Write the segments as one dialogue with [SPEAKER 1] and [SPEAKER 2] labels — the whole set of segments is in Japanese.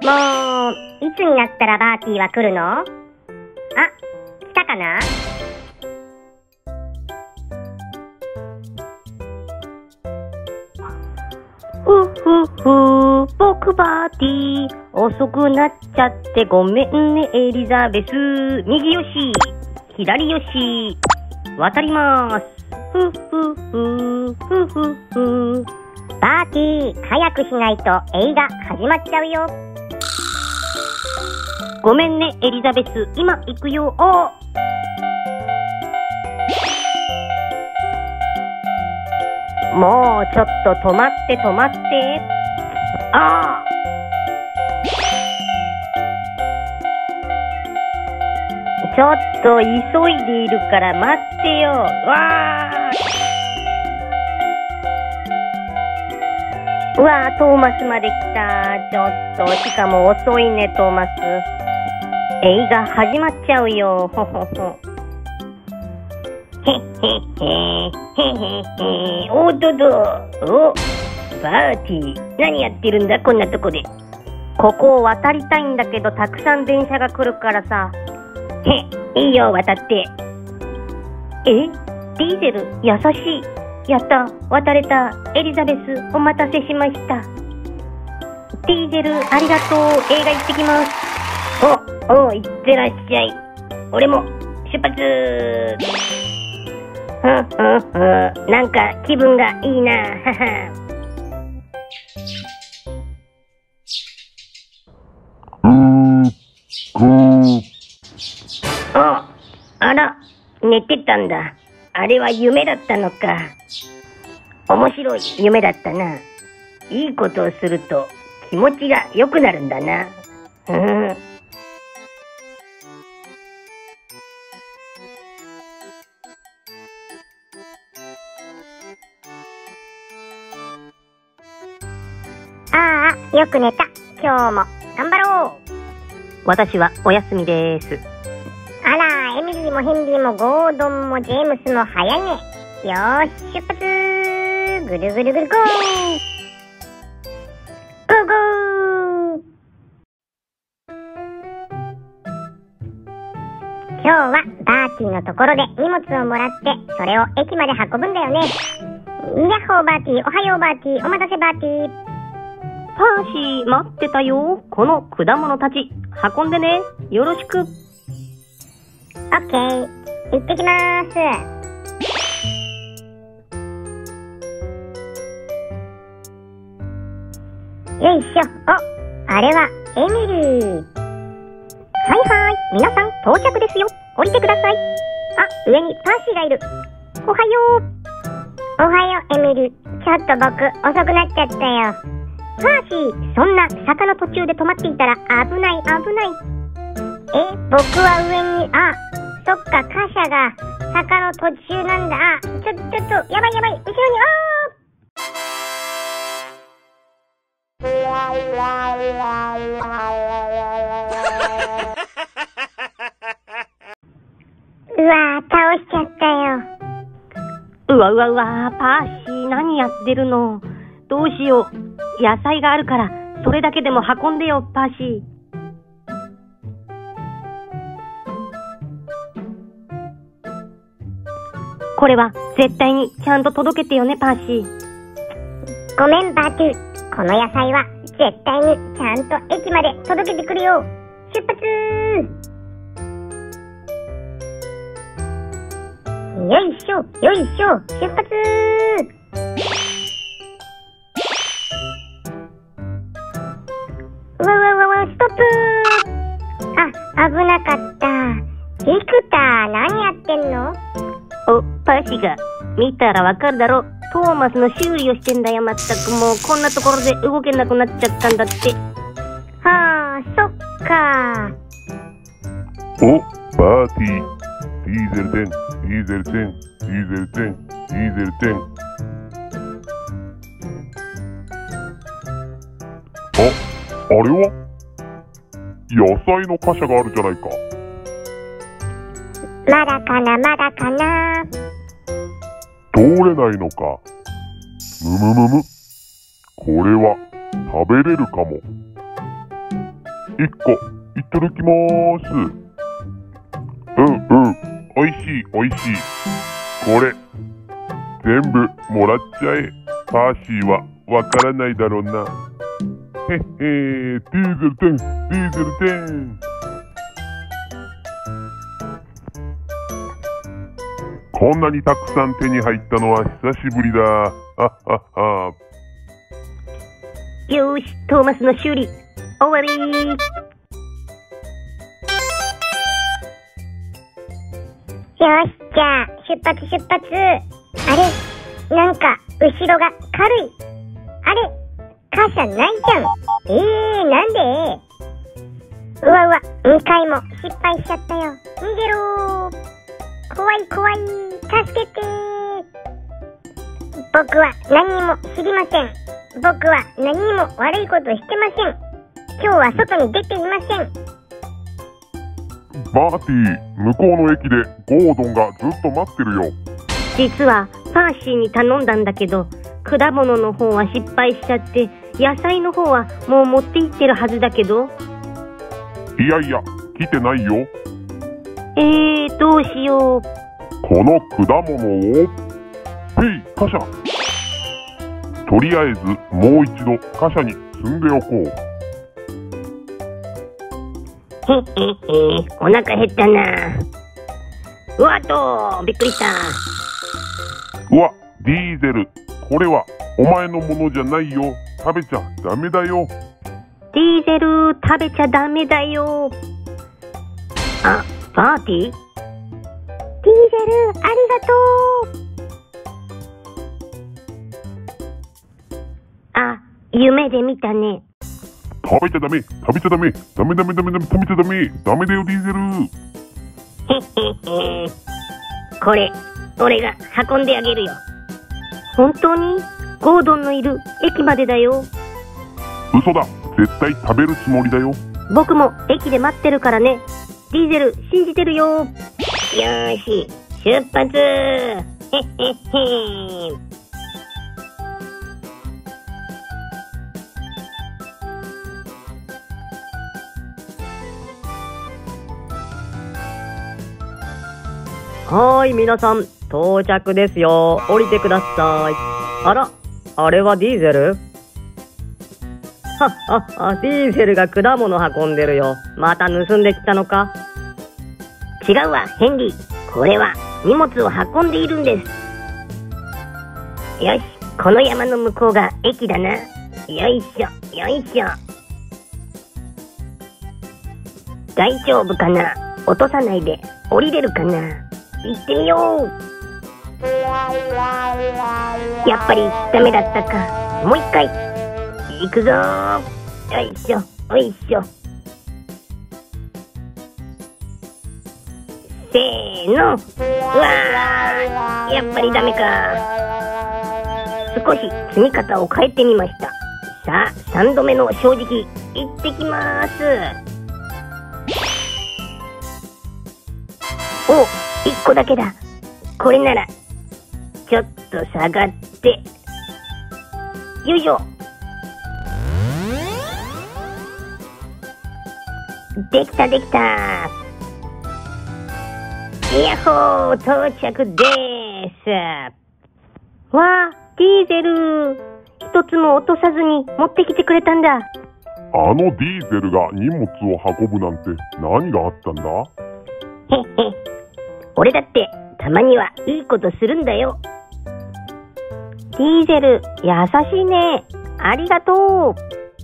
[SPEAKER 1] もう、いつになったらバーティーは来るの？あ、来たかな？
[SPEAKER 2] 僕バーティー、遅くなっちゃってごめんね、エリザベス。右よし、左よし、渡ります。
[SPEAKER 1] バーティー、早くしないと映画始まっちゃうよ。
[SPEAKER 2] ごめんね、エリザベス。今行くよ。もうちょっと止まって止まって。ちょっと急いでいるから待ってよ。うわー、トーマスまで来た。ちょっと、しかも遅いね、トーマス。映画始まっちゃうよ。ほほほ。おっとと。お、バーティー、何やってるんだ、こんなとこで。ここを渡りたいんだけど、たくさん電車が来るからさ。いいよ、渡って。ディーゼル、優しい。やった、渡れた。エリザベス、お待たせしました。ディーゼル、ありがとう。映画行ってきます。行ってらっしゃい。俺も、出発。なんか気分がいいな。あら、寝てたんだ。あれは夢だったのか。面白い夢だったな。いいことをすると気持ちが良くなるんだな。
[SPEAKER 1] よく寝た。今日も頑張ろう。
[SPEAKER 2] 私はお休みです。
[SPEAKER 1] あら、エミリーもヘンリーもゴードンもジェームスも早いね。よーし、出発。ぐるぐるぐるゴー。ゴーゴー。今日はバーティーのところで荷物をもらって、それを駅まで運ぶんだよね。ヤッホーバーティー、おはようバーティー、お待たせバーティー。
[SPEAKER 2] パーシー、待ってたよ。この果物たち、運んでね。よろしく。オッ
[SPEAKER 1] ケー、行ってきまーす。よいしょ。あれはエミリー。はいはい、皆さん到着ですよ。降りてください。上にパーシーがいる。おはよう。おはよう、エミリー。ちょっと僕、遅くなっちゃったよ。パーシー、そんな坂の途中で止まっていたら危ない。僕は上に、そっか、貨車が坂の途中なんだ。ちょっと、やばい、後ろに、うわー、倒しちゃったよ。
[SPEAKER 2] うわ、パーシー、何やってるの？どうしよう。野菜があるから、それだけでも運んでよ、パーシー。これは絶対にちゃんと届けてよね、パーシー。
[SPEAKER 1] ごめん、バーティー。この野菜は絶対にちゃんと駅まで届けてくるよ。出発。よいしょ、出発。ストップ。危なかった。ビクター、何やってんの？
[SPEAKER 2] パーシーが見たらわかるだろ。トーマスの修理をしてんだよ。まったくもうこんなところで動けなくなっちゃったんだって。
[SPEAKER 1] はあ、そっか。
[SPEAKER 3] バーティー、ディーゼル10。あれは野菜の貨車があるじゃないか。
[SPEAKER 1] まだかな。
[SPEAKER 3] 通れないのか。これは食べれるかも。 1個いただきまーす。おいしいおいしい。これ全部もらっちゃえ。パーシーはわからないだろうな。へっへー、ディーゼル10、ディーゼル10。こんなにたくさん手に入ったのは久しぶりだ。はっはっは。
[SPEAKER 2] よーし、トーマスの修理終わりー。
[SPEAKER 1] よし、じゃあ出発出発。あれ、なんか後ろが軽い。あれ、貨車ないじゃん。なんで？うわうわ、2回も失敗しちゃったよ。逃げろー。怖い怖い、助けてー。僕は何にも知りません。僕は何にも悪いことしてません。今日は外に出ていません。
[SPEAKER 3] バーティー、向こうの駅でゴードンがずっと待ってるよ。
[SPEAKER 2] 実はパーシーに頼んだんだけど、果物の方は失敗しちゃって、野菜の方はもう持って行ってるはずだけど。
[SPEAKER 3] いやいや、来てないよ。
[SPEAKER 2] どうしよう。
[SPEAKER 3] この果物を、へい、貨車。とりあえずもう一度貨車に積んでおこう。
[SPEAKER 2] お腹減ったな。うわっと、びっくりした。
[SPEAKER 3] うわ、ディーゼル、これはお前のものじゃないよ。食べちゃダメだよ。
[SPEAKER 2] ディーゼル、食べちゃダメだよ。あ、パーティー？ディーゼル、
[SPEAKER 1] ありがとう。
[SPEAKER 2] あ、夢で見たね。
[SPEAKER 3] 食べちゃダメ、食べちゃダメ、ダメダメダメダメ、食べちゃダメ、ダメだよディーゼル。
[SPEAKER 2] これ、俺が運んであげるよ。本当に？ゴードンのいる駅までだよ。
[SPEAKER 3] 嘘だ、絶対食べるつもりだよ。
[SPEAKER 2] 僕も駅で待ってるからね。ディーゼル、信じてるよ。よーし、出発。へっへっへ。
[SPEAKER 4] はーい、皆さん、到着ですよ。降りてください。あら、あれはディーゼル？はっはっは、ディーゼルが果物運んでるよ。また盗んできたのか？
[SPEAKER 2] 違うわ、ヘンリー。これは荷物を運んでいるんです。よし、この山の向こうが駅だな。よいしょ、よいしょ。大丈夫かな？落とさないで降りれるかな？行ってみよう。やっぱりダメだったか。もう一回行くぞー。よいしょよいしょ。せーの。うわー、やっぱりダメか。少し積み方を変えてみました。さあ3度目の正直行ってきまーす。お、1個だけだ。これならちょっと下がって、よいしょ。できたできた。やっほー、到着でーす。わー、ディーゼル、一つも落とさずに持ってきてくれたんだ。
[SPEAKER 3] あのディーゼルが荷物を運ぶなんて何があったんだ？
[SPEAKER 2] へっへ、俺だってたまにはいいことするんだよ。
[SPEAKER 1] ディーゼル、優しいね。ありがとう。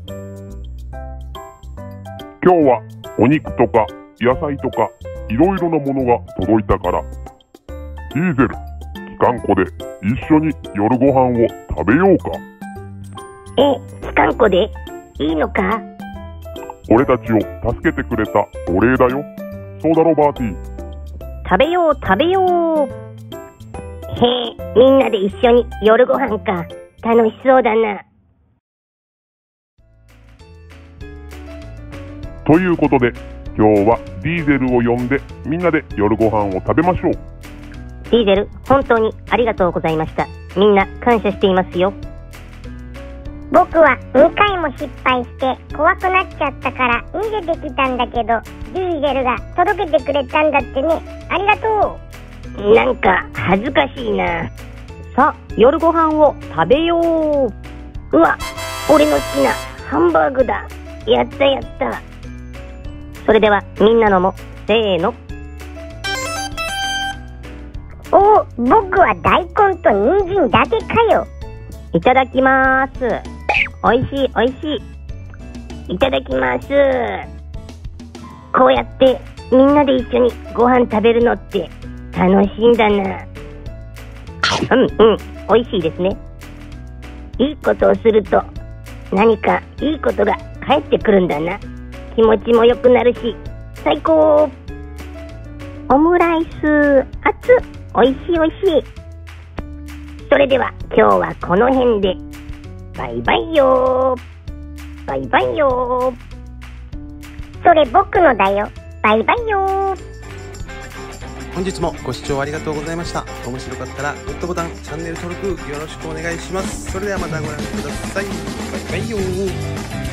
[SPEAKER 3] 今日はお肉とか野菜とかいろいろなものが届いたから、ディーゼル、機関庫で一緒に夜ご飯を食べようか。
[SPEAKER 2] 機関庫でいいのか？
[SPEAKER 3] 俺たちを助けてくれたお礼だよ。そうだろバーティー。
[SPEAKER 2] 食べよう食べよう。へえ、みんなで一緒に夜ご飯か。楽しそうだな。
[SPEAKER 3] ということで今日はディーゼルを呼んでみんなで夜ご飯を食べましょう。
[SPEAKER 2] ディーゼル、本当にありがとうございました。みんな感謝していますよ。
[SPEAKER 1] 僕は2回も失敗して怖くなっちゃったから逃げてきたんだけど、ディーゼルが届けてくれたんだってね。ありがと
[SPEAKER 2] う。なんか恥ずかしいな。
[SPEAKER 4] さあ、夜ご飯を食べよう。
[SPEAKER 2] うわ、俺の好きなハンバーグだ。やったやった。
[SPEAKER 4] それではみんなのもせーの。
[SPEAKER 1] お、僕は大根と人参だけかよ。
[SPEAKER 4] いただきまーす。おいしいおいし
[SPEAKER 2] い。いただきます。こうやってみんなで一緒にご飯食べるのって楽しいんだな。
[SPEAKER 4] おいしいですね。
[SPEAKER 2] いいことをすると何かいいことが返ってくるんだな。気持ちも良くなるし最高。
[SPEAKER 1] オムライス熱っ、おいしいおいしい。
[SPEAKER 2] それでは今日はこの辺でバイバイよー。バイバイよー。
[SPEAKER 1] それ僕のだよ。バイバイよー。
[SPEAKER 5] 本日もご視聴ありがとうございました。面白かったらグッドボタン、チャンネル登録よろしくお願いします。それではまたご覧ください。バイバイよー。